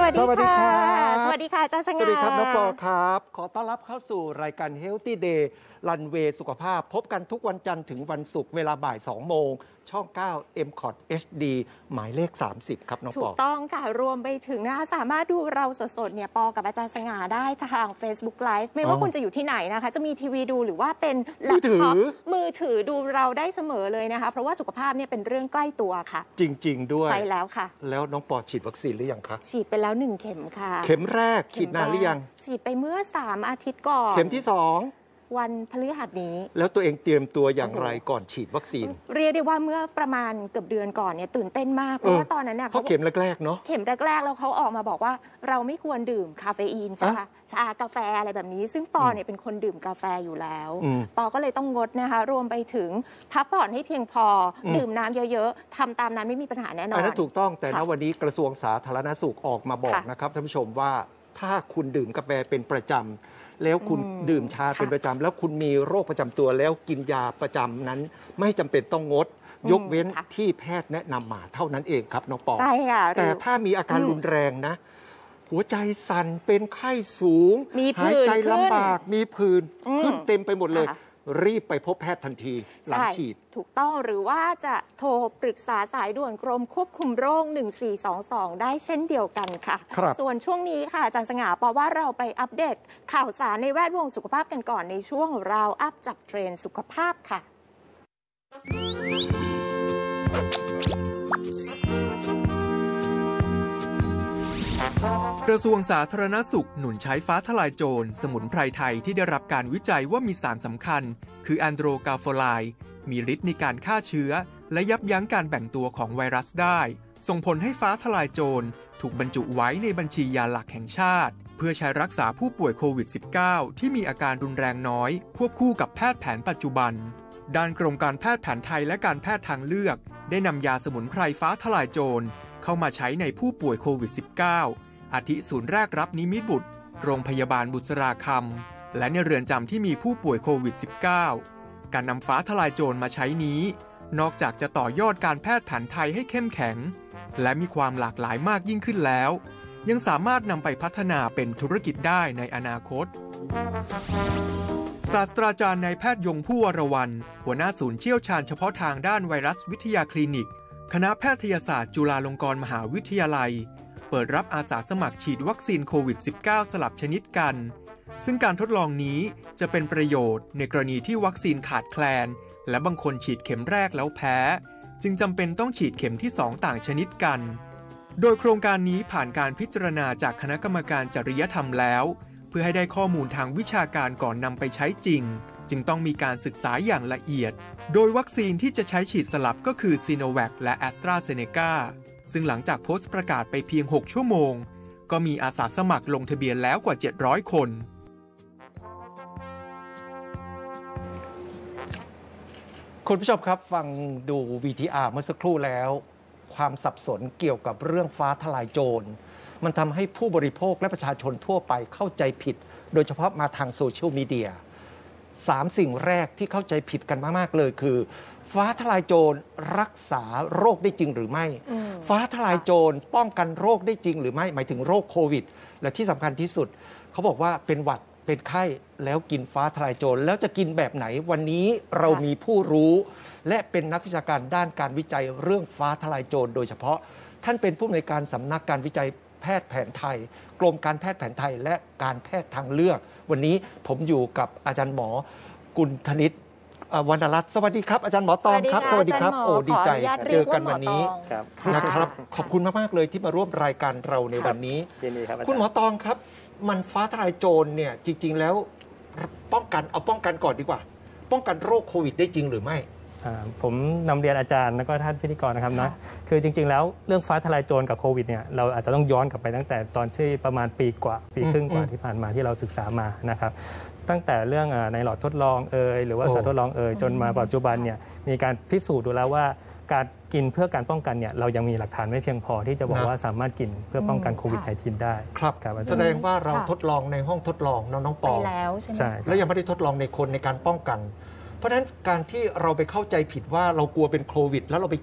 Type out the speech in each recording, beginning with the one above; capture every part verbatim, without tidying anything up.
วัสดีค่ะสวัสดีค่ะอาจารย์สง่าสวัสดีครับน้องปอครับขอต้อนรับเข้าสู่รายการ Healthy Day รันเวย์สุขภาพพบกันทุกวันจันทร์ถึงวันศุกร์เวลาบ่ายสองโมงช่องเก้า เอ็ม คอท เอช ดี หมายเลขสามสิบครับน้องปอถูกต้องค่ะรวมไปถึงนะคะสามารถดูเราสดๆเนี่ยปอกับอาจารย์สง่าได้ทาง Facebook Live ไม่ว่าคุณจะอยู่ที่ไหนนะคะจะมีทีวีดูหรือว่าเป็นแล็ปท็อปมือถือดูเราได้เสมอเลยนะคะเพราะว่าสุขภาพเนี่ยเป็นเรื่องใกล้ตัวค่ะจริงๆด้วยใช่แล้วค่ะแล้วน้องปอฉีดวัคซีนหรือยังคะฉีดไปแล้วหนึ่งเข็มค่ะเข็มแรกฉีดนานหรือยังฉีดไปเมื่อสามอาทิตย์ก่อนเข็มที่สองวันพฤหัสนี้แล้วตัวเองเตรียมตัวอย่างไรก่อนฉีดวัคซีนเรียกได้ว่าเมื่อประมาณเกือบเดือนก่อนเนี่ยตื่นเต้นมากเพราะว่าตอนนั้นเนี่ยเขาเข็มแรกๆเนาะเข็มแรกๆแล้วเขาออกมาบอกว่าเราไม่ควรดื่มคาเฟอีนใช่ไหมชากาแฟอะไรแบบนี้ซึ่งปอเนี่ยเป็นคนดื่มกาแฟอยู่แล้วปอก็เลยต้องงดนะคะรวมไปถึงพักผ่อนให้เพียงพอดื่มน้ำเยอะๆทำตามนั้นไม่มีปัญหาแน่นอนอันนั้นถูกต้องแต่ณวันนี้กระทรวงสาธารณสุขออกมาบอกนะครับท่านผู้ชมว่าถ้าคุณดื่มกาแฟเป็นประจำแล้วคุณดื่มชาเป็นประจำแล้วคุณมีโรคประจำตัวแล้วกินยาประจำนั้นไม่จำเป็นต้องงดยกเว้นที่แพทย์แนะนำมาเท่านั้นเองครับน้องปอใช่ค่ะแต่ถ้ามีอาการรุนแรงนะหัวใจสั่นเป็นไข้สูงหายใจลำบากมีผื่นขึ้นเต็มไปหมดเลยรีบไปพบแพทย์ทันทีหลังฉีดถูกต้องหรือว่าจะโทรปรึกษาสายด่วนกรมควบคุมโรคหนึ่งสี่สองสองได้เช่นเดียวกันค่ะส่วนช่วงนี้ค่ะอาจารย์สง่าเพราะว่าเราไปอัปเดตข่าวสารในแวดวงสุขภาพกันก่อนในช่วงเราอัพจับเทรนด์สุขภาพค่ะกระทรวงสาธารณสุขหนุนใช้ฟ้าทลายโจรสมุนไพรไทยที่ได้รับการวิจัยว่ามีสารสำคัญคือแอนโดรกาโฟไลด์มีฤทธิ์ในการฆ่าเชื้อและยับยั้งการแบ่งตัวของไวรัสได้ส่งผลให้ฟ้าทลายโจรถูกบรรจุไว้ในบัญชียาหลักแห่งชาติเพื่อใช้รักษาผู้ป่วยโควิด สิบเก้า ที่มีอาการรุนแรงน้อยควบคู่กับแพทย์แผนปัจจุบันด้านกรมการแพทย์แผนไทยและการแพทย์ทางเลือกได้นำยาสมุนไพรฟ้าทลายโจรเข้ามาใช้ในผู้ป่วยโควิด สิบเก้าอาทิศูนย์แรกรับนิมิตบุตรโรงพยาบาลบุษราคำและในเรือนจำที่มีผู้ป่วยโควิด สิบเก้า การนำฟ้าทลายโจรมาใช้นี้นอกจากจะต่อยอดการแพทย์แผนไทยให้เข้มแข็งและมีความหลากหลายมากยิ่งขึ้นแล้วยังสามารถนำไปพัฒนาเป็นธุรกิจได้ในอนาคตศาสตราจารย์นายแพทย์ยงผู้วรวรรณหัวหน้าศูนย์เชี่ยวชาญเฉพาะทางด้านไวรัสวิทยาคลินิกคณะแพทยศาสตร์จุฬาลงกรณ์มหาวิทยาลัยเปิดรับอาสาสมัครฉีดวัคซีนโควิด สิบเก้า สลับชนิดกันซึ่งการทดลองนี้จะเป็นประโยชน์ในกรณีที่วัคซีนขาดแคลนและบางคนฉีดเข็มแรกแล้วแพ้จึงจำเป็นต้องฉีดเข็มที่สองต่างชนิดกันโดยโครงการนี้ผ่านการพิจารณาจากคณะกรรมการจริยธรรมแล้วเพื่อให้ได้ข้อมูลทางวิชาการก่อนนำไปใช้จริงจึงต้องมีการศึกษาอย่างละเอียดโดยวัคซีนที่จะใช้ฉีดสลับก็คือซีโนแวคและแอสตราเซเนกาซึ่งหลังจากโพสต์ประกาศไปเพียงหกชั่วโมงก็มีอาสาสมัครลงทะเบียนแล้วกว่าเจ็ดร้อยคนคุณผู้ชมครับฟังดู วี ที อาร์ เมื่อสักครู่แล้วความสับสนเกี่ยวกับเรื่องฟ้าทลายโจรมันทำให้ผู้บริโภคและประชาชนทั่วไปเข้าใจผิดโดยเฉพาะมาทางโซเชียลมีเดียสามสิ่งแรกที่เข้าใจผิดกันมากๆเลยคือฟ้าทลายโจรรักษาโรคได้จริงหรือไม่ฟ้าทลายโจรป้องกันโรคได้จริงหรือไม่หมายถึงโรคโควิดและที่สำคัญที่สุดเขาบอกว่าเป็นหวัดเป็นไข้แล้วกินฟ้าทลายโจรแล้วจะกินแบบไหนวันนี้เรามีผู้รู้และเป็นนักวิชาการด้านการวิจัยเรื่องฟ้าทลายโจรโดยเฉพาะท่านเป็นผู้อำนวยการสำนักการวิจัยแพทย์แผนไทยกรมการแพทย์แผนไทยและการแพทย์ทางเลือกวันนี้ผมอยู่กับอาจารย์หมอกุลธนิตวรรณรัตน์สวัสดีครับอาจารย์หมอตองครับสวัสดีครับโอ้ดีใจเจอกันวันนี้นะครับขอบคุณมากๆเลยที่มาร่วมรายการเราในวันนี้คุณหมอตองครับมันฟ้าทลายโจรเนี่ยจริงๆแล้วป้องกันเอาป้องกันก่อนดีกว่าป้องกันโรคโควิดได้จริงหรือไม่ผมนำเรียนอาจารย์แล้วก็ท่านพิธีกรนะครับนะคือจริงๆแล้วเรื่องฟ้าทลายโจรกับโควิดเนี่ยเราอาจจะต้องย้อนกลับไปตั้งแต่ตอนที่ประมาณปีกว่าปีครึ่งกว่าที่ผ่านมาที่เราศึกษามานะครับตั้งแต่เรื่องในหลอดทดลองเอยหรือว่าสัตว์ทดลองเอยจนมาปัจจุบันเนี่ยมีการพิสูจน์ดูแล้วว่าการกินเพื่อการป้องกันเนี่ยเรายังมีหลักฐานไม่เพียงพอที่จะบอกว่าสามารถกินเพื่อป้องกันโควิด สิบเก้า ได้ครับแสดงว่าเราทดลองในห้องทดลองน้องๆปอแล้วใช่ไหมแล้วยังไม่ได้ทดลองในคนในการป้องกันเพราะฉะนั้นการที่เราไปเข้าใจผิดว่าเรากลัวเป็นโควิดแล้วเราไปกิน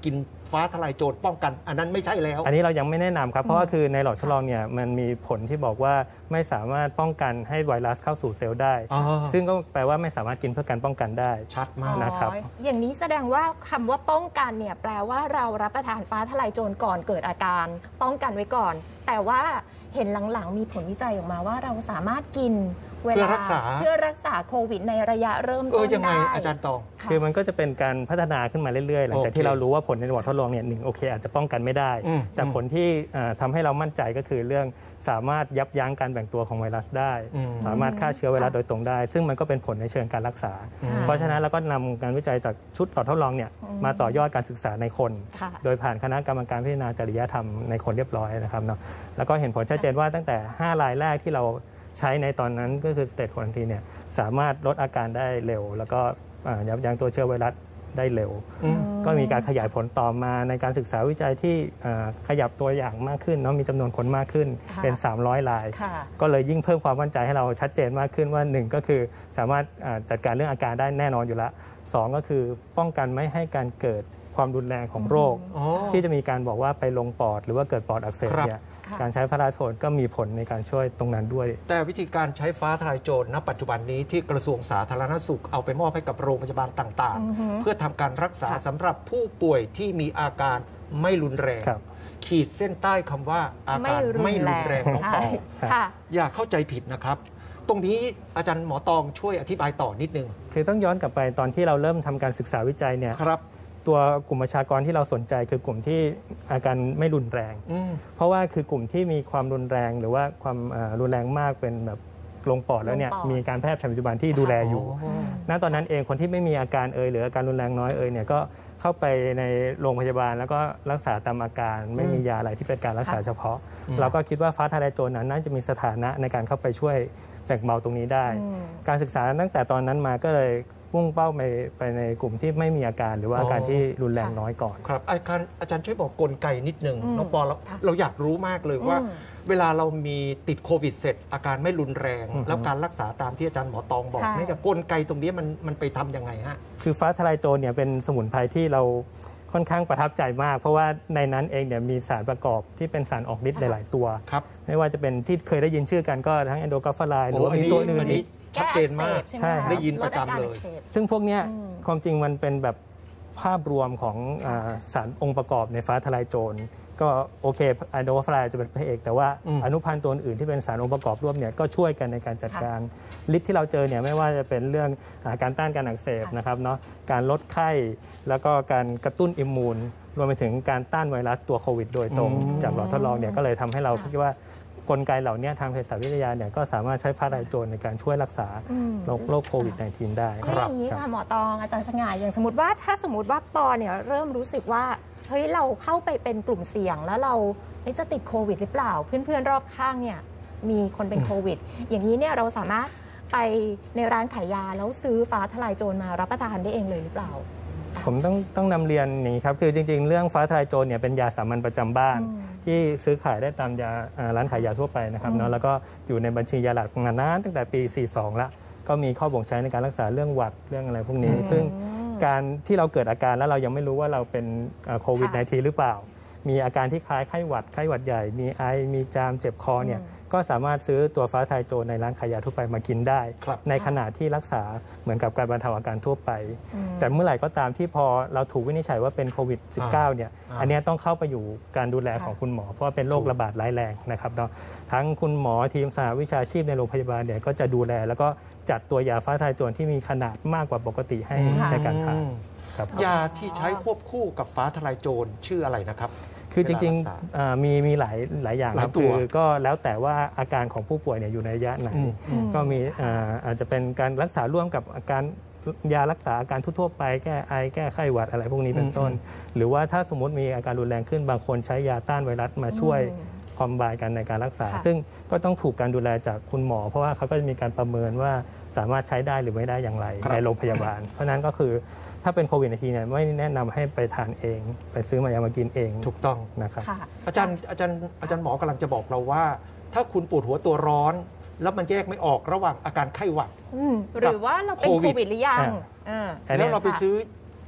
ฟ้าทลายโจรป้องกันอันนั้นไม่ใช่แล้วอันนี้เรายังไม่แนะนำครับเพราะว่าคือในหลอดทดลองเนี่ยมันมีผลที่บอกว่าไม่สามารถป้องกันให้ไวรัสเข้าสู่เซลล์ได้ซึ่งก็แปลว่าไม่สามารถกินเพื่อการป้องกันได้ชัดมากนะครับอย่างนี้แสดงว่าคำว่าป้องกันเนี่ยแปลว่าเรารับประทานฟ้าทลายโจรก่อนเกิดอาการป้องกันไว้ก่อนแต่ว่าเห็นหลังๆมีผลวิจัยออกมาว่าเราสามารถกินเวลาเพื่อรักษาโควิดในระยะเริ่มต้นได้ยังไงอาจารย์ตองคือมันก็จะเป็นการพัฒนาขึ้นมาเรื่อยๆหลังจากที่เรารู้ว่าผลในหลอดทดลองเนี่ยหนึ่งโอเคอาจจะป้องกันไม่ได้แต่ผลที่ทำให้เรามั่นใจก็คือเรื่องสามารถยับยั้งการแบ่งตัวของไวรัสได้สามารถฆ่าเชื้อไวรัสโดยตรงได้ซึ่งมันก็เป็นผลในเชิงการรักษาเพราะฉะนั้นเราก็นำการวิจัยจากชุดหลอดทดลองเนี่ยมาต่อยอดการศึกษาในคนโดยผ่านคณะกรรมการพิจารณาจริยธรรมในคนเรียบร้อยนะครับเนาะแล้วก็เห็นผลชัดเจนว่าตั้งแต่ห้ารายแรกที่เราใช้ในตอนนั้นก็คือสเตจควอรันทีนเนี่ยสามารถลดอาการได้เร็วแล้วก็ยับยั้งตัวเชื้อไวรัสได้เร็วก็มีการขยายผลต่อมาในการศึกษาวิจัยที่ขยับตัวอย่างมากขึ้นเนาะมีจำนวนคนมากขึ้นเป็นสามร้อยรายก็เลยยิ่งเพิ่มความมั่นใจให้เราชัดเจนมากขึ้นว่าหนึ่งก็คือสามารถจัดการเรื่องอาการได้แน่นอนอยู่แล้วสองก็คือป้องกันไม่ให้การเกิดความรุนแรงของโรคที่จะมีการบอกว่าไปลงปอดหรือว่าเกิดปอดอักเสบเนี่ยการใช้ฟ้าทลายโจรก็มีผลในการช่วยตรงนั้นด้วยแต่วิธีการใช้ฟ้าทลายโจรณปัจจุบันนี้ที่กระทรวงสาธารณสุขเอาไปมอบให้กับโรงพยาบาลต่างๆเพื่อทำการรักษาสำหรับผู้ป่วยที่มีอาการไม่รุนแรงขีดเส้นใต้คำว่าอาการไม่รุนแรงของปอดอย่าเข้าใจผิดนะครับตรงนี้อาจารย์หมอตองช่วยอธิบายต่อนิดนึงคือต้องย้อนกลับไปตอนที่เราเริ่มทำการศึกษาวิจัยเนี่ยตัวกลุ่มประชากรที่เราสนใจคือกลุ่มที่อาการไม่รุนแรงเพราะว่าคือกลุ่มที่มีความรุนแรงหรือว่าความรุนแรงมากเป็นแบบลงปอดแล้วเนี่ยมีการแพทย์แผนปัจจุบันที่ดูแลอยู่ณตอนนั้นเองคนที่ไม่มีอาการเอ่ยหรืออาการรุนแรงน้อยเอ่ยเนี่ยก็เข้าไปในโรงพยาบาลแล้วก็รักษาตามอาการไม่มียาอะไรที่เป็นการรักษาเฉพาะเราก็คิดว่าฟ้าทลายโจรนั้นน่าจะมีสถานะในการเข้าไปช่วยแบ่งเบาตรงนี้ได้การศึกษาตั้งแต่ตอนนั้นมาก็เลยมุ่งเป้าไปไปในกลุ่มที่ไม่มีอาการหรือว่าอาการที่รุนแรงน้อยก่อนครับอาจารย์อาจารย์ช่วยบอกกลไกนิดนึงน้องปอเราเราอยากรู้มากเลยว่าเวลาเรามีติดโควิดเสร็จอาการไม่รุนแรงแล้วการรักษาตามที่อาจารย์หมอตองบอกนี่กลไกตรงนี้มันมันไปทำยังไงฮะคือฟ้าทลายโจรเนี่ยเป็นสมุนไพรที่เราค่อนข้างประทับใจมากเพราะว่าในนั้นเองเนี่ยมีสารประกอบที่เป็นสารออกฤทธิ์หลายๆตัวไม่ว่าจะเป็นที่เคยได้ยินชื่อกันก็ทั้งแอนโดกาฟาไลน์หรือว่ามีตัวอื่นอีกชัดเจนมากใช่ได้ยินประจำเลยซึ่งพวกนี้ความจริงมันเป็นแบบภาพรวมของสารองค์ประกอบในฟ้าทลายโจรก็โอเคแอนโดกาฟาไลน์จะเป็นพระเอกแต่ว่าอนุพันธ์ตัวอื่นที่เป็นสารองค์ประกอบร่วมเนี่ยก็ช่วยกันในการจัดการฤทธิ์ที่เราเจอเนี่ยไม่ว่าจะเป็นเรื่องการต้านการอักเสบนะครับเนาะการลดไข้แล้วก็การกระตุ้นอิมมูนรวมไปถึงการต้านไวรัสตัวโควิดโดยตรงจากหลอดทดลองเนี่ยก็เลยทำให้เราคิดว่ากลไกเหล่านี้ทางเภสัชวิทยาเนี่ยก็สามารถใช้ฟ้าทลายโจรในการช่วยรักษาโรคโควิด สิบเก้า ได้ครับอย่างนี้ค่ะหมอตองอาจารย์สง่าอย่างสมมติว่าถ้าสมมติว่าปอเนี่ยเริ่มรู้สึกว่าเฮ้ยเราเข้าไปเป็นกลุ่มเสี่ยงแล้วเราจะติดโควิดหรือเปล่าเพื่อนๆรอบข้างเนี่ยมีคนเป็นโควิดอย่างนี้เนี่ยเราสามารถไปในร้านขายยาแล้วซื้อฟ้าทลายโจรมารับประทานได้เองเลยหรือเปล่าผมต้องต้องนำเรียนอย่างนี้ครับคือจริงๆเรื่องฟ้าทลายโจรเนี่ยเป็นยาสามัญประจำบ้านที่ซื้อขายได้ตามยาร้านขายยาทั่วไปนะครับเนาะแล้วก็อยู่ในบัญชียาหลักมานานตั้งแต่ปีสี่สิบสองละก็มีข้อบ่งใช้ในการรักษาเรื่องหวัดเรื่องอะไรพวกนี้ซึ่งการที่เราเกิดอาการแล้วเรายังไม่รู้ว่าเราเป็นโควิด สิบเก้า หรือเปล่ามีอาการที่คล้ายไข้หวัดไข้หวัดใหญ่มีไอมีจามเจ็บคอเนี่ยก็สามารถซื้อตัวฟ้าทลายโจรในร้านขายยาทั่วไปมากินได้ในขณะที่รักษาเหมือนกับการบรรเทาอาการทั่วไปแต่เมื่อไหร่ก็ตามที่พอเราถูกวินิจฉัยว่าเป็นโควิด สิบเก้า เนี่ยอันนี้ต้องเข้าไปอยู่การดูแลของคุณหมอเพราะว่าเป็นโรคระบาดร้ายแรงนะครับเนาะทั้งคุณหมอทีมสหวิชาชีพในโรงพยาบาลเนี่ยก็จะดูแลแล้วก็จัดตัวยาฟ้าทลายโจรที่มีขนาดมากกว่าปกติให้ในการทานยาที่ใช้ควบคู่กับฟ้าทลายโจรชื่ออะไรนะครับคือจริงๆมีมีหลายหลายอย่างคือก็แล้วแต่ว่าอาการของผู้ป่วยเนี่ยอยู่ในระยะไหนก็มีอาจจะเป็นการรักษาร่วมกับอาการยารักษาอาการทั่วไปแก้ไอแก้ไข้หวัดอะไรพวกนี้เป็นต้นหรือว่าถ้าสมมติมีอาการรุนแรงขึ้นบางคนใช้ยาต้านไวรัสมาช่วยคอมไบน์กันในการรักษาซึ่งก็ต้องถูกการดูแลจากคุณหมอเพราะว่าเขาก็จะมีการประเมินว่าสามารถใช้ได้หรือไม่ได้อย่างไรในโรงพยาบาลเพราะนั้นก็คือถ้าเป็นโควิด สิบเก้า เนี่ยไม่แนะนำให้ไปทานเองไปซื้อมายามากินเองถูกต้องนะครับอาจารย์อาจารย์อาจารย์หมอกำลังจะบอกเราว่าถ้าคุณปวดหัวตัวร้อนแล้วมันแยกไม่ออกระหว่างอาการไข้หวัดหรือว่าเราเป็นโควิดหรือยังแล้วเราไปซื้อ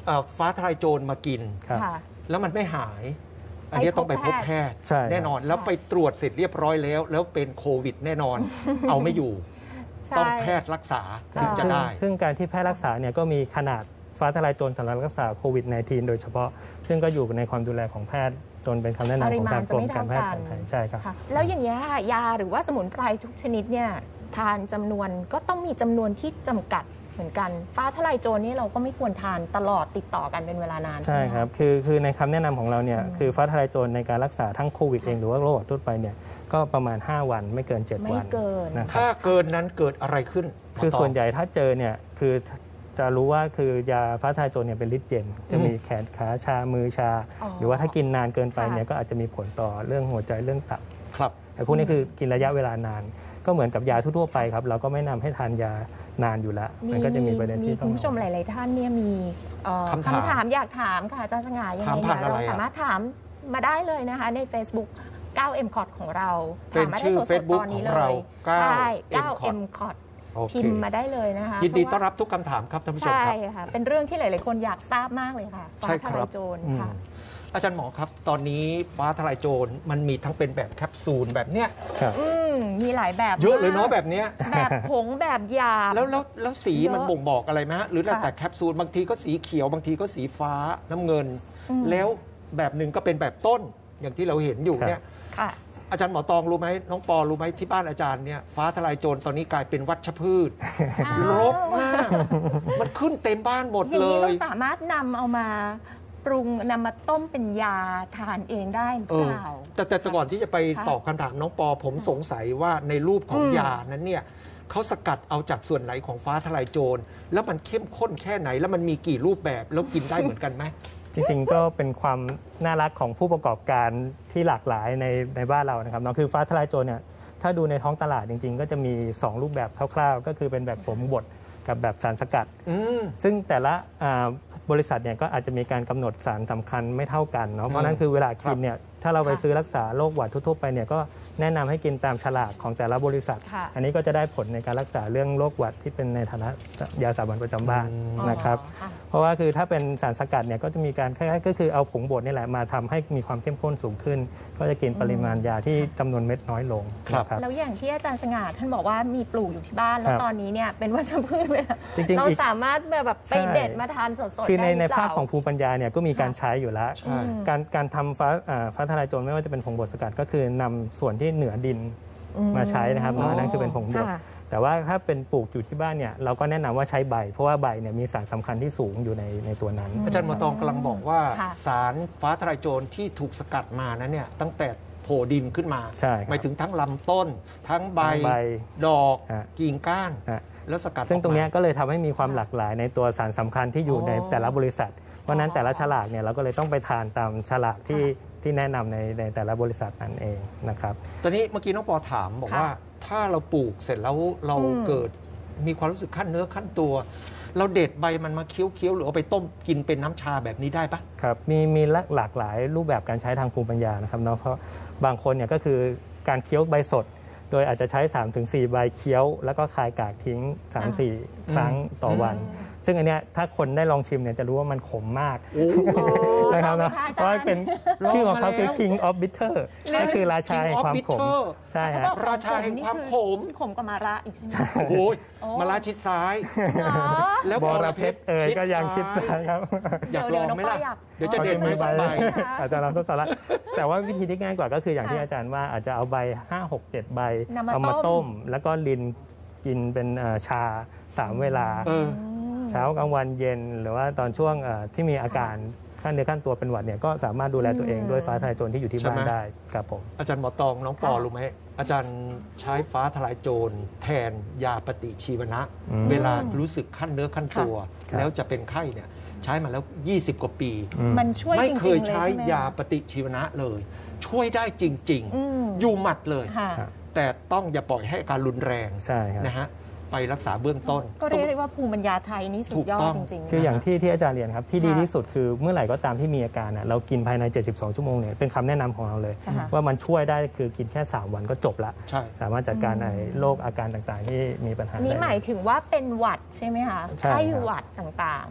เอ่อฟ้าทลายโจรมากินครับค่ะแล้วมันไม่หาย อันนี้ต้องไปพบแพทย์ใช่ครับแน่นอนแล้วไปตรวจเสร็จเรียบร้อยแล้ว แล้วเป็นโควิดแน่นอน เอาไม่อยู่ใช่ต้องแพทย์รักษาถึงจะซึ่งได้ซึ่งการที่แพทย์รักษาเนี่ยก็มีขนาดฟ้าทลายโจรสำหรับรักษาโควิด สิบเก้า โดยเฉพาะ ซึ่งก็อยู่ในความดูแลของแพทย์จนเป็นคำแนะนำของทางกรมการแพทย์แผนไทยใช่ครับค่ะแล้วอย่างนี้ยค่ะยาหรือว่าสมุนไพรทุกชนิดเนี่ยทานจำนวนก็ต้องมีจำนวนที่จำกัดเหมือนกันฟ้าทลายโจรนี่เราก็ไม่ควรทานตลอดติดต่อกันเป็นเวลานานใช่ใช่ไหมครับคือคือในคำแนะนำของเราเนี่ยคือฟ้าทลายโจรในการรักษาทั้งโควิดเองหรือว่าโรคทั่วไปเนี่ยก็ประมาณห้าวันไม่เกินเจ็ดไม่วันเกินนะครับถ้าเกินนั้นเกิดอะไรขึ้นคือหมตส่วนใหญ่ถ้าเจอเนี่ยคือจะรู้ว่าคือยาฟ้าทลายโจรเนี่ยเป็นฤทธิ์เย็นจะมีแขนขาชามือชาอ๋อหรือว่าถ้ากินนานเกินไปค่ะเนี่ยก็อาจจะมีผลต่อเรื่องหัวใจเรื่องตับครับแต่พวกนี้คือกินระยะเวลานาน ก็เหมือนกับยาทั่วๆไปครับเราก็ไม่นำให้ทานยานานอยู่แล้วมันก็จะมีประเด็นมีที่ต้อคุงณผู้ชมหลาย ๆ ท่านเนี่ยมีเอ่อคำถามคำถามอยากถามค่ะอาจารย์สง่ายังไงถามผ่านเนี่ยอะไรเราอะสามารถถามมาได้เลยนะคะใน Facebook เก้า เอ็ม คอท ของเราเป็นถามมาได้ชื่อสด Facebook ๆตอนนี้ขเลองเรายเก้าใช่ เก้าเอ็เอ็มม คอทโอเคพิมพ์มาได้เลยนะคะยินดีเพต้อราะนว่ารับทุกคำถามครับท่านผู้ชมใช่ครับค่ะเป็นเรื่องที่หลาย ๆ คนอยากทราบมากเลยค่ะฟ้าใช่ทคลารัยบโจรอืมค่ะอาจารย์หมอครับ ตอนนี้ฟ้าทลายโจรมันมีทั้งเป็นแบบแคปซูลแบบเนี้ยครับอืมมีหลายแบบเยอะเลยเนาะมกแบบเนี้ยแบบผงแบบหยาบแล้วแล้วแล้วสีเยอะมันบ่งบอกอะไรไหมฮะหรือแล้วค่ะแต่แคปซูลบางทีก็สีเขียวบางทีก็สีฟ้าน้ำเงินอืมแล้วแบบหนึ่งก็เป็นแบบต้นอย่างที่เราเห็นอยู่เนี่ยค่ะอาจารย์หมอตองรู้ไหมน้องปอรู้ไหมที่บ้านอาจารย์เนี่ยฟ้าทลายโจรตอนนี้กลายเป็นวัชพืชอ้าวรกมาก มันขึ้นเต็มบ้านหมดอย่างเลนี้เรายสามารถนำเอามาปรุงนำมาต้มเป็นยาทานเองได้หรือเอเปอล่าแต่แต่แต่ก่อนที่จะไปค่ะตอบคำถามน้องปอผมสงสัยว่าในรูปของอืมยานั้นเนี่ยเขาสกัดเอาจากส่วนไหนของฟ้าทลายโจรแล้วมันเข้มข้นแค่ไหน แล้วมันมีกี่รูปแบบแล้วกินได้เหมือนกันไหมจริงๆ ก็เป็นความน่ารักของผู้ประกอบการที่หลากหลายในในบ้านเรานะครับเนาะคือฟ้าทลายโจรเนี่ยถ้าดูในท้องตลาดจริงๆ ก็จะมี สอง รูปแบบคร่าวๆ ก็คือเป็นแบบผงบดกับแบบสารสกัดอืมซึ่งแต่ละอ่าบริษัทเนี่ยก็อาจจะมีการกำหนดสารสำคัญไม่เท่ากันเนาะเพราะฉะนั้นคือเวลากินเนี่ยถ้าเราไปค่ะซื้อรักษาโรคหวัดทั่วๆไปเนี่ยก็แนะนำให้กินตามฉลากของแต่ละบริษัทค่ะอันนี้ก็จะได้ผลในการรักษาเรื่องโรคหวัดที่เป็นในฐานะยาสามัญประจำบ้านนะครับอ๋อเพราะว่าคือถ้าเป็นสารสกัดเนี่ยก็จะมีการคล้ายๆก็คือเอาผงบดนี่แหละมาทำให้มีความเข้มข้นสูงขึ้น ก็จะกินปริมาณยาที่จำนวนเม็ดน้อยลงครับนะครับแล้วอย่างที่อาจารย์สง่าท่านบอกว่ามีปลูกอยู่ที่บ้าน แล้คว รับตอนนี้เนี่ยเป็นวัชพืชไปแล้วจริงๆเราอีกสามารถแบบไปใช่เด็ดมาทานสดๆคือในได้หในรือเปภาล่าคของภูมิปัญญาเนี่ยก็มีการใช้อยู่แล้วใช่การการทำฟ้าอ่าฟ้าทลายโจรไม่ว่าจะเป็นผงบดสกัดก็คือนำส่วนที่เหนือดินอืมมาใช้นะครับอ๋ออันนั้นคือเป็นผงบดค่ะแต่ว่าถ้าเป็นปลูกอยู่ที่บ้านเนี่ยเราก็แนะนำว่าใช้ใบ เพราะว่าใบเนี่ยมีสารสำคัญที่สูงอยู่ในในตัวนั้นอาจารย์หมอตองกำลังบอกว่าค่ะสารฟ้าทลายโจรที่ถูกสกัดมานั้นเนี่ยตั้งแต่โผล่ดินขึ้นมาใช่ครับหมายถึงทั้งลำต้น ทั้งใบทั้งใบดอกฮะกิ่งก้านฮะแล้วสกัดซึ่งตรงเนี้ยออกมาก็เลยทำให้มีความหลากหลายในตัวสารสำคัญที่อยู่อ๋อในแต่ละบริษัท เพราะฉะนั้นแต่ละฉลากเนี่ยเราก็เลยต้องไปทานตามฉลากที่ที่แนะนำในในแต่ละบริษัทนั้นเองนะครับตอนนี้เมื่อกี้น้องปอถามบอกค่ะว่าถ้าเราปลูกเสร็จแล้วเราอืมเกิดมีความรู้สึกขั้นเนื้อขั้นตัว เราเด็ดใบมันมาเคี้ยวๆหรือเอาไปต้มกินเป็นน้ำชาแบบนี้ได้ปะครับมีมีหลากหลายรูปแบบการใช้ทางภูมิปัญญานะครับเนาะเพราะบางคนเนี่ยก็คือการเคี้ยวใบสด โดยอาจจะใช้ สามถึงสี่ ใบเคี้ยว แล้วก็คายกากทิ้ง สามถึงสี่ ครั้งต่อวัน ซึ่งอันเนี้ยถ้าคนได้ลองชิมเนี่ยจะรู้ว่ามันขมมากโอ้โหนะครับลองนะไหมคะอาจารย์เพราะว่าเป็นชื่อของเขาคือลองมาแล้ว King of Bitter ก็คือราชาแห่งความขม King of Bitter ใช่เขาฮะบอกราชาแห่งความขมขมกับมาระอีกใช่ไหมโอ้โหโอ้มาลาชิดซ้ายเหรอแล้วบอระเพ็ดเอ่ยก็ยังชิดซ้ายครับอยากลองไหมล่ะเดี๋เดี๋ยยว วจะเด็ดเดี๋ไม้ยวสักใบอาจารย์ลองทดสอบละแต่ว่าวิธีที่ง่ายกว่าก็คืออย่างที่อาจารย์ว่าอาจจะเอาใบห้า หก เจ็ด ใบนำมาเอามาต้ต้มม แล้วก็ลินกินเป็นเอ่อชาสามเวลาเออเช้ากลางวันเย็นหรือว่าตอนช่วงเอ่อที่มีอาการขั้นเนื้อขั้นตัวเป็นหวัดเนี่ยก็สามารถดูแลตัวเองด้วยฟ้าทลายโจรที่อยู่ที่ใช่บ้านไหมได้ครับผมอาจารย์หมอตองน้องปอค่ะรู้ไหมอาจารย์ใช้ฟ้าทลายโจรแทนยาปฏิชีวนะอืมเวลารู้สึกขั้นเนื้อขั้นตัวค่ะแล้วจะเป็นไข้เนี่ยใช้มาแล้ว ยี่สิบ กว่าปีอืมมันช่วยไม่จริงๆเคยเลยใช้ใช่ไหมยาปฏิชีวนะเลย ช่วยได้จริงอืมๆ อยู่หมัดเลยค่ะครับแต่ต้องอย่าปล่อยให้อาการรุนแรงใช่ครับนะฮะไปรักษาเบื้องต้นก็เรียกได้ว่าภูมิปัญญาไทยนี่สุดยอถูกต้ดองจริงๆคืออย่างที่ที่อาจารย์เรียนครับที่ดีค่ะที่สุดคือเมื่อไหร่ก็ตามที่มีอาการน่ะเรากินภายใน เจ็ดสิบสอง ชั่วโมงเนี่ยเป็นคำแนะนำของเราเลยค่ะว่ามันช่วยได้คือกินแค่ สาม วันก็จบละใช่สามารถจัดการในโรคอาการต่างๆ ที่มีปัญหานี่ได้หมายถึงว่าเป็นหวัดใช่ไหมคะใช่ครับไข้หวัดต่าง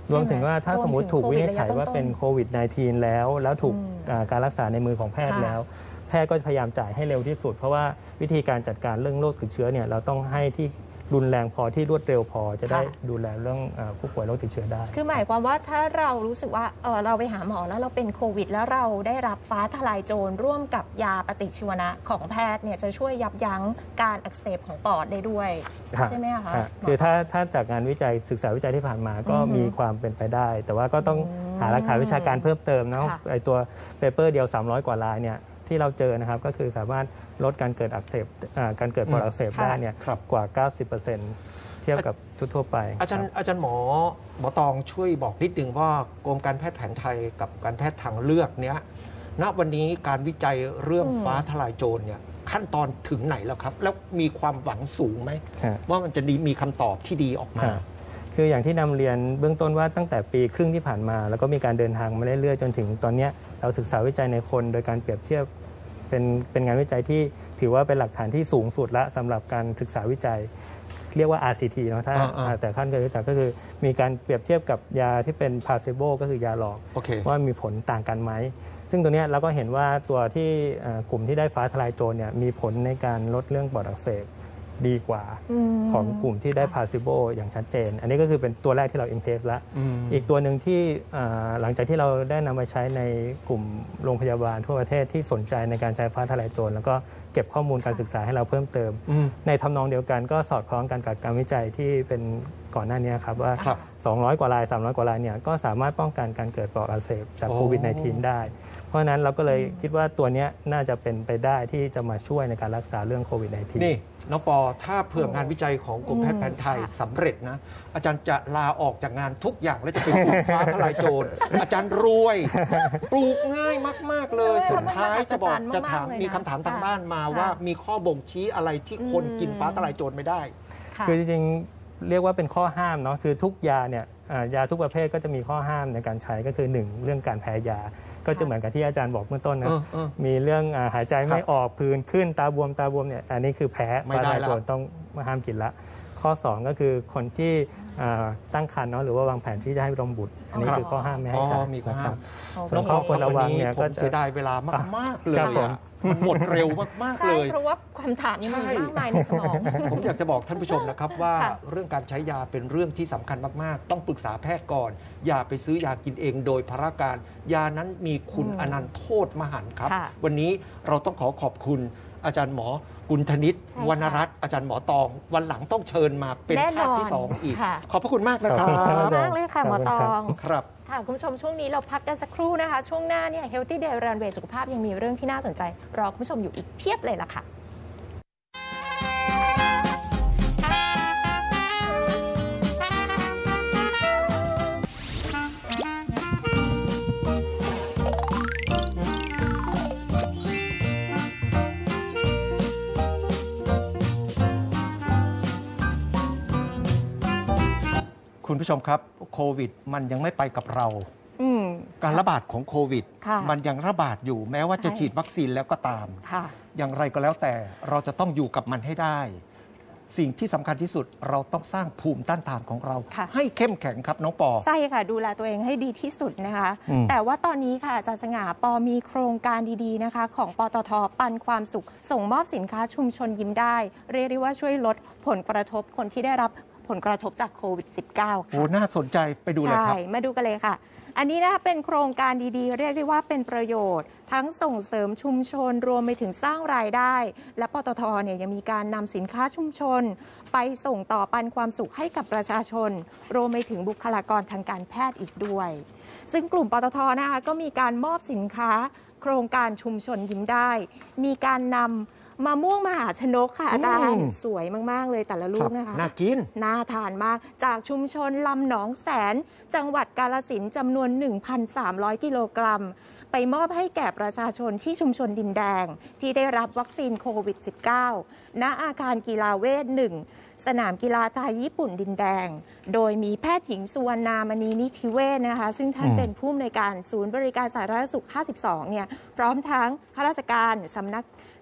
รวมถึงว่าถ้าสมมติถูกวินิจฉัยว่าเป็นโควิด สิบเก้า แล้ว แล้วถูกการรักษาในมือของแพทย์แล้วแพทย์ก็พยายามจ่ายให้เร็วที่สุดเพราะว่าวิธีการจัดการเรื่องโรคติดเชื้อเนี่ยเราต้องให้ที่รุนแรงพอที่รวดเร็วพอจะได้ดูแลเรื่องผู้ป่วยโรคติดเชื้อได้คือหมายความว่าถ้าเรารู้สึกว่าเออเราไปหาหมอแล้วเราเป็นโควิดแล้วเราได้รับฟ้าทลายโจรร่วมกับยาปฏิชีวนะของแพทย์เนี่ยจะช่วยยับยั้งการอักเสบของปอดได้ด้วยใช่ไหมคะคือถ้าถ้าจากงานวิจัยศึกษาวิจัยที่ผ่านมาก็มีความเป็นไปได้แต่ว่าก็ต้องหาหลักฐานวิชาการเพิ่มเติมนะไอตัวเปเปอร์เดียวสามร้อยกว่าลายเนี่ยที่เราเจอนะครับก็คือสามารถลดการเกิดอักเสบการเกิดปอดอักเสบได้เนี่ยกว่า เก้าสิบเปอร์เซ็นต์ เทียบกับทั่วไปอาจารย์อาจารย์หมอหมอตองช่วยบอกนิดนึงว่ากรมการแพทย์แผนไทยกับการแพทย์ทางเลือกเนี้ยณวันนี้การวิจัยเรื่องฟ้าทลายโจรเนี่ยขั้นตอนถึงไหนแล้วครับแล้วมีความหวังสูงไหมว่ามันจะมีคำตอบที่ดีออกมาคืออย่างที่นำเรียนเบื้องต้นว่าตั้งแต่ปีครึ่งที่ผ่านมาแล้วก็มีการเดินทางมาเรื่อยๆจนถึงตอนนี้เราศึกษาวิจัยในคนโดยการเปรียบเทียบเป็นเป็นงานวิจัยที่ถือว่าเป็นหลักฐานที่สูงสุดละสำหรับการศึกษาวิจัยเรียกว่า อาร์ ซี ที เนาะถ้าแต่ท่านเคยรู้จักก็คือมีการเปรียบเทียบกับยาที่เป็นพาเซโบก็คือยาหลอก okay. ว่ามีผลต่างกันไหมซึ่งตัวนี้เราก็เห็นว่าตัวที่กลุ่มที่ได้ฟ้าทลายโจรเนี่ยมีผลในการลดเรื่องปอดอักเสบดีกว่าของกลุ่มที่ได้พาซิโบอย่างชัดเจนอันนี้ก็คือเป็นตัวแรกที่เราอิมเพรสแล้วอีกตัวหนึ่งที่หลังจากที่เราได้นำมาใช้ในกลุ่มโรงพยาบาลทั่วประเทศที่สนใจในการใช้ฟ้าทลายโจรแล้วก็เก็บข้อมูลการศึกษาให้เราเพิ่มเติมในทำนองเดียวกันก็สอดคล้องกันกับการวิจัยที่เป็นก่อนหน้านี้ครับว่าสองร้อยกว่ารายสามร้อยกว่ารายเนี่ยก็สามารถป้องกันการเกิดปอดอักเสบจากโควิด สิบเก้า ได้เพราะฉะนั้นเราก็เลยคิดว่าตัวนี้น่าจะเป็นไปได้ที่จะมาช่วยในการรักษาเรื่องโควิด สิบเก้านี่น้องปอถ้าเผื่องานวิจัยของกรมแพทย์แผนไทยสำเร็จนะอาจารย์จะลาออกจากงานทุกอย่างแล้วจะไปปลูกฟ้าทลายโจรอาจารย์รวยปลูกง่ายมากๆเลยสุดท้ายจะบอกจะถามมีคำถามทางบ้านมาว่ามีข้อบ่งชี้อะไรที่คนกินฟ้าทลายโจรไม่ได้คือจริงๆเรียกว่าเป็นข้อห้ามเนาะคือทุกยาเนี่ยยาทุกประเภทก็จะมีข้อห้ามในการใช้ก็คือหนึ่งเรื่องการแพ้ยาก็จะเหมือนกับที่อาจารย์บอกเมื่อต้นนะมีเรื่องหายใจไม่ออกผื่นขึ้นตาบวมตาบวมเนี่ยอันนี้คือแพ้ฟ้าทลายโจรต้องห้ามกินละข้อสองก็คือคนที่ตั้งครรภ์เนาะหรือว่าวางแผนที่จะให้นมบุตรอันนี้คือข้อห้ามไม่ให้ใช้นะครับส่วนข้อควรระวังเนี่ยก็เสียดายเวลามากๆเลยมันหมดเร็วมากๆเลยเพราะว่าความถามยังมีมากมายในสมองผมอยากจะบอกท่านผู้ชมนะครับว่าเรื่องการใช้ยาเป็นเรื่องที่สำคัญมากๆต้องปรึกษาแพทย์ก่อนอย่าไปซื้อยากินเองโดยพระการยานั้นมีคุณอนันต์โทษมหันต์ครับวันนี้เราต้องขอขอบคุณอาจารย์หมอกุลธนิตวรรณรัตน์อาจารย์หมอตองวันหลังต้องเชิญมาเป็นภาคที่สองอีกขอบพระคุณมากนะครับขอบคุณมากเลยค่ะหมอตองครับค่ะคุณผู้ชมช่วงนี้เราพักกันสักครู่นะคะช่วงหน้าเนี่ย Healthy Day Runway สุขภาพยังมีเรื่องที่น่าสนใจรอคุณผู้ชมอยู่อีกเพียบเลยล่ะค่ะคุณผู้ชมครับโควิดมันยังไม่ไปกับเราการระบาดของโควิดมันยังระบาดอยู่แม้ว่าจะฉีดวัคซีนแล้วก็ตามอย่างไรก็แล้วแต่เราจะต้องอยู่กับมันให้ได้สิ่งที่สำคัญที่สุดเราต้องสร้างภูมิต้านทานของเราให้เข้มแข็งครับน้องปอใช่ค่ะดูแลตัวเองให้ดีที่สุดนะคะแต่ว่าตอนนี้ค่ะอาจารย์สง่าปอมีโครงการดีๆนะคะของปตท.ปันความสุขส่งมอบสินค้าชุมชนยิ้มได้เรียกได้ว่าช่วยลดผลกระทบคนที่ได้รับผลกระทบจากโควิด สิบเก้า ค่ะโอ้น่าสนใจไปดูเลยครับใช่มาดูกันเลยค่ะอันนี้นะคะเป็นโครงการดีๆเรียกได้ว่าเป็นประโยชน์ทั้งส่งเสริมชุมชนรวมไปถึงสร้างรายได้และปตท.เนี่ยยังมีการนำสินค้าชุมชนไปส่งต่อปันความสุขให้กับประชาชนรวมไปถึงบุคลากรทางการแพทย์อีกด้วยซึ่งกลุ่มปตท.นะคะก็มีการมอบสินค้าโครงการชุมชนยิ้มได้มีการนำมะม่วงมหาชนกค่ะอาจารย์สวยมากๆเลยแต่ละลูกนะคะน่ากินน่าทานมากจากชุมชนลำหนองแสนจังหวัดกาฬสินธุ์จำนวน หนึ่งพันสามร้อย กิโลกรัมไปมอบให้แก่ประชาชนที่ชุมชนดินแดงที่ได้รับวัคซีนโควิด สิบเก้า ณ อาคารกีฬาเวชหนึ่งสนามกีฬาไทยญี่ปุ่นดินแดงโดยมีแพทย์หญิงสุวรรณามณีนิธิเวชนะคะซึ่งท่านเป็นผู้อำนวยการศูนย์บริการสาธารณสุขห้าสิบสองเนี่ยพร้อมทั้งข้าราชการสำนัก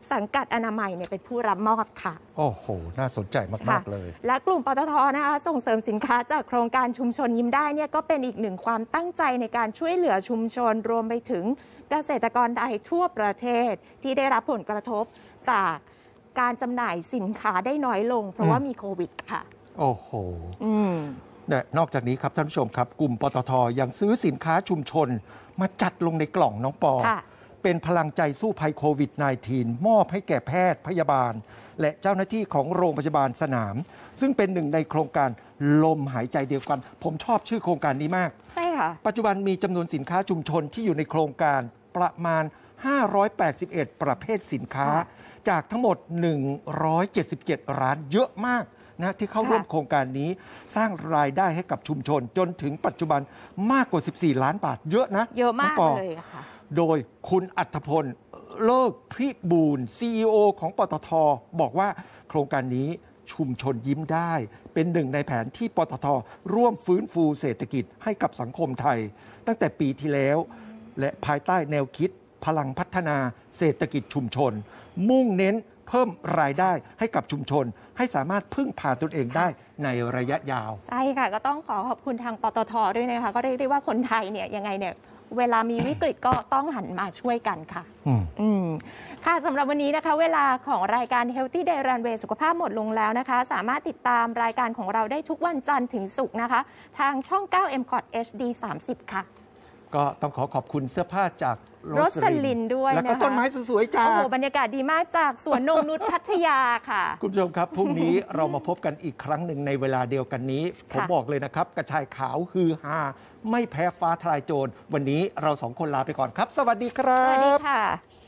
สังกัดอนามัยเนี่ยเป็นผู้รับมอบค่ะโอ้โหน่าสนใจมากๆเลยและกลุ่มปตท.นะคะส่งเสริมสินค้าจากโครงการชุมชนยิ้มได้เนี่ยก็เป็นอีกหนึ่งความตั้งใจในการช่วยเหลือชุมชนรวมไปถึงเกษตรกรไทยทั่วประเทศที่ได้รับผลกระทบจากการจำหน่ายสินค้าได้น้อยลงเพราะว่ามีโควิดค่ะโอ้โหเนี่ยนอกจากนี้ครับท่านผู้ชมครับกลุ่มปตท.ยังซื้อสินค้าชุมชนมาจัดลงในกล่องน้องปอเป็นพลังใจสู้ภัยโควิด สิบเก้า มอบให้แก่แพทย์พยาบาลและเจ้าหน้าที่ของโรงพยาบาลสนามซึ่งเป็นหนึ่งในโครงการลมหายใจเดียวกันผมชอบชื่อโครงการนี้มากใช่ค่ะปัจจุบันมีจำนวนสินค้าชุมชนที่อยู่ในโครงการประมาณห้าร้อยแปดสิบเอ็ดประเภทสินค้าจากทั้งหมดหนึ่งร้อยเจ็ดสิบเจ็ดร้านเยอะมากนะที่เข้าร่วมโครงการนี้สร้างรายได้ให้กับชุมชนจนถึงปัจจุบันมากกว่าสิบสี่ล้านบาทเยอะนะเยอะมากเลยค่ะโดยคุณอัธพลเลิกพิบูลย์ ซี อี โอ ของปตท.บอกว่าโครงการนี้ชุมชนยิ้มได้เป็นหนึ่งในแผนที่ปตท.ร่วมฟื้นฟูเศรษฐกิจให้กับสังคมไทยตั้งแต่ปีที่แล้วและภายใต้แนวคิดพลังพัฒนาเศรษฐกิจชุมชนมุ่งเน้นเพิ่มรายได้ให้กับชุมชนให้สามารถพึ่งพาตนเองได้ในระยะยาวใช่ค่ะก็ต้องขอขอบคุณทางปตท.ด้วยนะคะก็เรียกได้ว่าคนไทยเนี่ยยังไงเนี่ยเวลามีวิกฤตก็ต้องหันมาช่วยกันค่ะอืมค่ะสำหรับวันนี้นะคะเวลาของรายการ Healthy Day Runway สุขภาพหมดลงแล้วนะคะสามารถติดตามรายการของเราได้ทุกวันจันทร์ถึงศุกร์นะคะทางช่อง เก้า เอ็ม คอท เอช ดี สามสิบ ค่ะก็ต้องขอขอบคุณเสื้อผ้าจากโรสลินด้วยนะคะแล้วก็ต้นไม้สวยๆจากโอ้โหบรรยากาศดีมากจากสวนนงนุชพัทยาค่ะคุณผู้ชมครับพรุ่งนี้เรามาพบกันอีกครั้งหนึ่งในเวลาเดียวกันนี้ผมบอกเลยนะครับกระชายขาวฮือฮาไม่แพ้ฟ้าทลายโจรวันนี้เราสองคนลาไปก่อนครับสวัสดีครับสวัสดีค่ะ